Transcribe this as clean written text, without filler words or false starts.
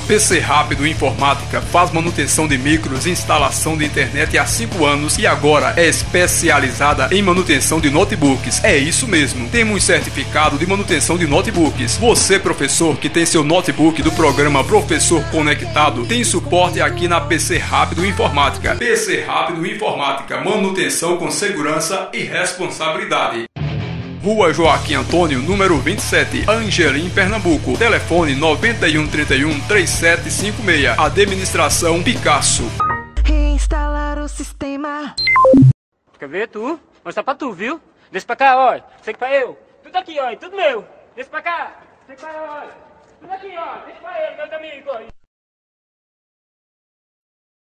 PC Rápido Informática faz manutenção de micros, instalação de internet há 5 anos e agora é especializada em manutenção de notebooks. É isso mesmo, temos certificado de manutenção de notebooks. Você, professor, que tem seu notebook do programa Professor Conectado, tem suporte aqui na PC Rápido Informática. PC Rápido Informática, manutenção com segurança e responsabilidade. Rua Joaquim Antônio, número 27, Angelim, Pernambuco. Telefone 9131-3756. Administração Picasso. Reinstalar o sistema. Quer ver tu? Mostrar pra tu, viu? Desce pra cá, ó. Sei que pra eu. Tudo aqui, ó. Tudo meu. Desce pra cá. Sei que pra eu, ó. Tudo aqui, ó. Desce pra ele, meus amigos, ó.